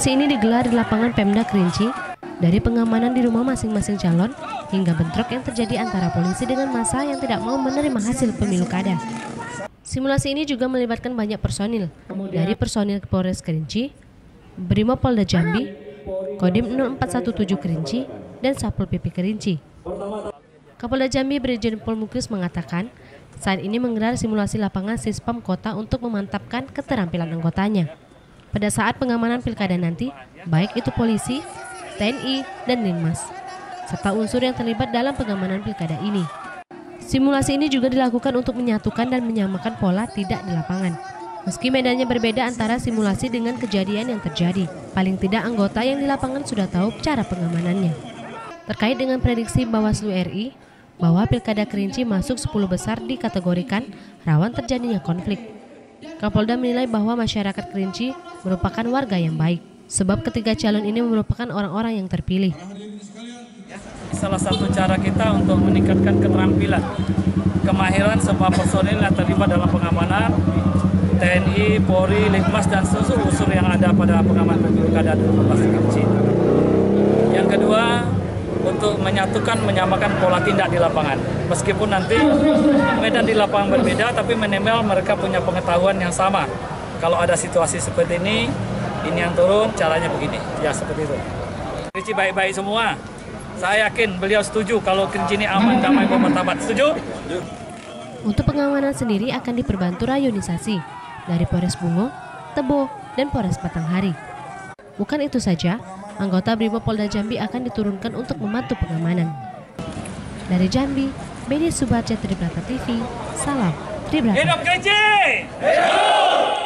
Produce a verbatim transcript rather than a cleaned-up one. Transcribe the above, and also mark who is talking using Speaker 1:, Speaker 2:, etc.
Speaker 1: Simulasi ini digelar di lapangan Pemda Kerinci, dari pengamanan di rumah masing-masing calon hingga bentrok yang terjadi antara polisi dengan massa yang tidak mau menerima hasil pemilu kada. Simulasi ini juga melibatkan banyak personil, dari personil Polres Kerinci, Brimopolda Jambi, Kodim nol empat satu tujuh Kerinci, dan Satpol P P Kerinci. Kapolda Jambi Brigjen Pol Muklis mengatakan, saat ini menggelar simulasi lapangan Sispam Kota untuk memantapkan keterampilan anggotanya. Pada saat pengamanan pilkada nanti, baik itu polisi, T N I, dan Linmas, serta unsur yang terlibat dalam pengamanan pilkada ini. Simulasi ini juga dilakukan untuk menyatukan dan menyamakan pola tidak di lapangan. Meski medannya berbeda antara simulasi dengan kejadian yang terjadi, paling tidak anggota yang di lapangan sudah tahu cara pengamanannya. Terkait dengan prediksi Bawaslu R I, bahwa Pilkada Kerinci masuk sepuluh besar dikategorikan rawan terjadinya konflik. Kapolda menilai bahwa masyarakat Kerinci merupakan warga yang baik, sebab ketiga calon ini merupakan orang-orang yang terpilih.
Speaker 2: Salah satu cara kita untuk meningkatkan keterampilan, kemahiran semua personil yang terlibat dalam pengamanan, T N I, Polri, Linmas, dan seluruh unsur yang ada pada pengamanan pemilu kada dua ribu dua belas di Kerinci. Yang kedua, untuk menyatukan, menyamakan pola tindak di lapangan. Meskipun nanti medan di lapangan berbeda, tapi minimal mereka punya pengetahuan yang sama. Kalau ada situasi seperti ini, ini yang turun, caranya begini. Ya, seperti itu. Kerinci baik-baik semua. Saya yakin beliau setuju kalau Kerinci ini aman, damai, bermartabat. Setuju?
Speaker 1: Untuk pengamanan sendiri akan diperbantu rayonisasi dari Polres Bungo, Tebo, dan Polres Batanghari. Bukan itu saja, anggota Brimopolda Jambi akan diturunkan untuk membantu pengamanan. Dari Jambi, Bedi Subarja, Tribrata T V, salam Tribrata.
Speaker 2: Hidup Kerinci! Hidup!